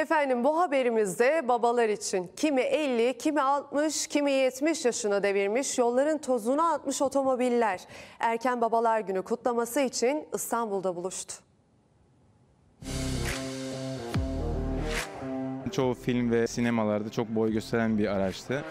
Efendim bu haberimizde babalar için kimi 50, kimi 60, kimi 70 yaşına devirmiş, yolların tozunu atmış otomobiller erken babalar günü kutlaması için İstanbul'da buluştu. Çoğu film ve sinemalarda çok boy gösteren bir araçtı.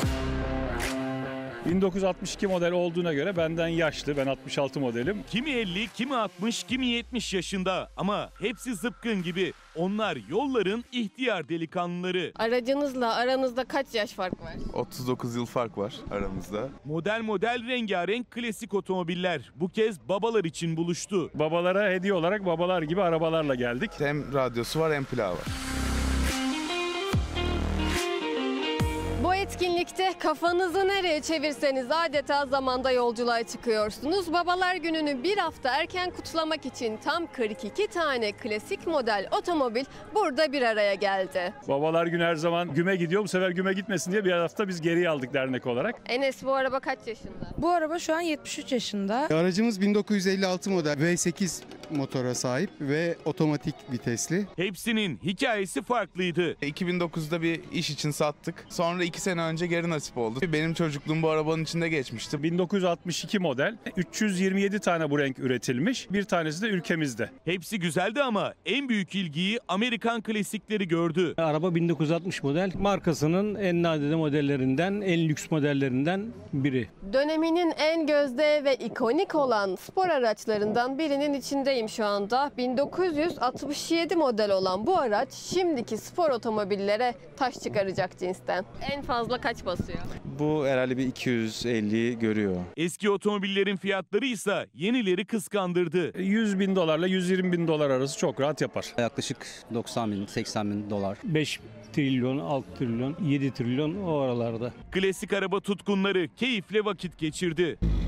1962 model olduğuna göre benden yaşlı, ben 66 modelim. Kimi 50, kimi 60, kimi 70 yaşında ama hepsi zıpkın gibi. Onlar yolların ihtiyar delikanlıları. Aracınızla aranızda kaç yaş fark var? 39 yıl fark var aramızda. Model model rengarenk klasik otomobiller bu kez babalar için buluştu. Babalara hediye olarak babalar gibi arabalarla geldik. Hem radyosu var hem plağı var. Bu etkinlikte kafanızı nereye çevirseniz adeta zamanda yolculuğa çıkıyorsunuz. Babalar Günü'nü bir hafta erken kutlamak için tam 42 tane klasik model otomobil burada bir araya geldi. Babalar günü her zaman güme gidiyor. Bu sefer güme gitmesin diye bir hafta biz geriye aldık dernek olarak. Enes, bu araba kaç yaşında? Bu araba şu an 73 yaşında. Aracımız 1956 model V8 motora sahip ve otomatik vitesli. Hepsinin hikayesi farklıydı. 2009'da bir iş için sattık. Sonra 2 sene önce geri nasip oldu. Benim çocukluğum bu arabanın içinde geçmişti. 1962 model, 327 tane bu renk üretilmiş. Bir tanesi de ülkemizde. Hepsi güzeldi ama en büyük ilgiyi Amerikan klasikleri gördü. Araba 1960 model, markasının en nadide modellerinden, en lüks modellerinden biri. Döneminin en gözde ve ikonik olan spor araçlarından birinin içindeyim şu anda. 1967 model olan bu araç şimdiki spor otomobillere taş çıkaracak cinsten. En fazla kaç basıyor? Bu herhalde bir 250 görüyor. Eski otomobillerin fiyatları ise yenileri kıskandırdı. 100 bin dolarla 120 bin dolar arası çok rahat yapar. Yaklaşık 90 bin, 80 bin dolar. 5 trilyon, 6 trilyon, 7 trilyon o aralarda. Klasik araba tutkunları keyifle vakit geçirdi.